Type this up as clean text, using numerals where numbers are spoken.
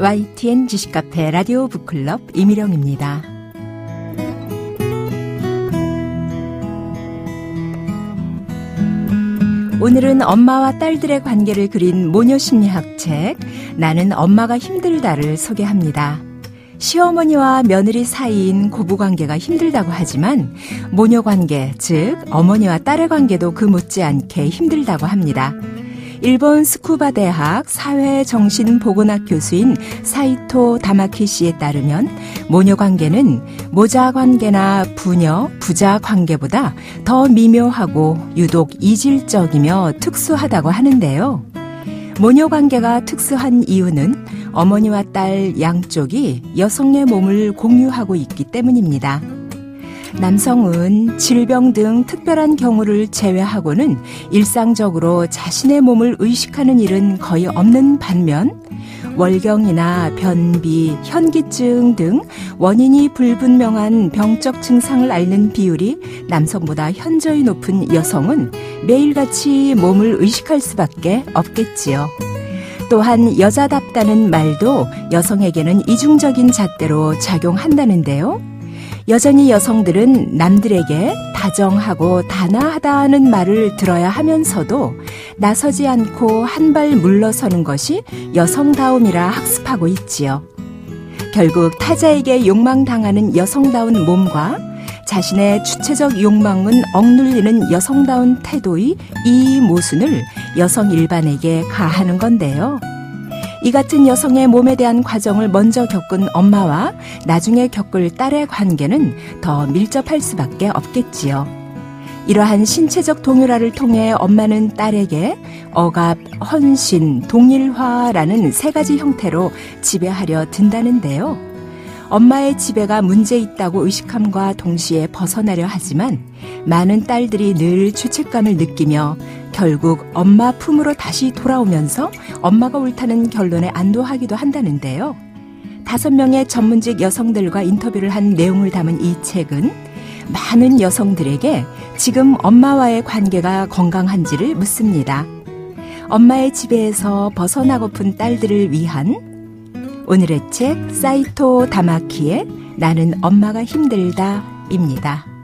YTN 지식카페 라디오 북클럽 이미령입니다. 오늘은 엄마와 딸들의 관계를 그린 모녀심리학 책 나는 엄마가 힘들다를 소개합니다. 시어머니와 며느리 사이인 고부관계가 힘들다고 하지만 모녀관계, 즉 어머니와 딸의 관계도 그 못지않게 힘들다고 합니다. 일본 스쿠바 대학 사회정신보건학 교수인 사이토 다마키 씨에 따르면 모녀관계는 모자관계나 부녀, 부자관계보다 더 미묘하고 유독 이질적이며 특수하다고 하는데요. 모녀관계가 특수한 이유는 어머니와 딸 양쪽이 여성의 몸을 공유하고 있기 때문입니다. 남성은 질병 등 특별한 경우를 제외하고는 일상적으로 자신의 몸을 의식하는 일은 거의 없는 반면 월경이나 변비, 현기증 등 원인이 불분명한 병적 증상을 앓는 비율이 남성보다 현저히 높은 여성은 매일같이 몸을 의식할 수밖에 없겠지요. 또한 여자답다는 말도 여성에게는 이중적인 잣대로 작용한다는데요. 여전히 여성들은 남들에게 다정하고 단아하다는 말을 들어야 하면서도 나서지 않고 한 발 물러서는 것이 여성다움이라 학습하고 있지요. 결국 타자에게 욕망당하는 여성다운 몸과 자신의 주체적 욕망은 억눌리는 여성다운 태도의 이 모순을 여성 일반에게 가하는 건데요. 이 같은 여성의 몸에 대한 과정을 먼저 겪은 엄마와 나중에 겪을 딸의 관계는 더 밀접할 수밖에 없겠지요. 이러한 신체적 동일화를 통해 엄마는 딸에게 억압, 헌신, 동일화라는 세 가지 형태로 지배하려 든다는데요. 엄마의 지배가 문제 있다고 의식함과 동시에 벗어나려 하지만 많은 딸들이 늘 죄책감을 느끼며 결국 엄마 품으로 다시 돌아오면서 엄마가 옳다는 결론에 안도하기도 한다는데요. 5명의 전문직 여성들과 인터뷰를 한 내용을 담은 이 책은 많은 여성들에게 지금 엄마와의 관계가 건강한지를 묻습니다. 엄마의 지배에서 벗어나고픈 딸들을 위한 오늘의 책 사이토 다마키의 나는 엄마가 힘들다입니다.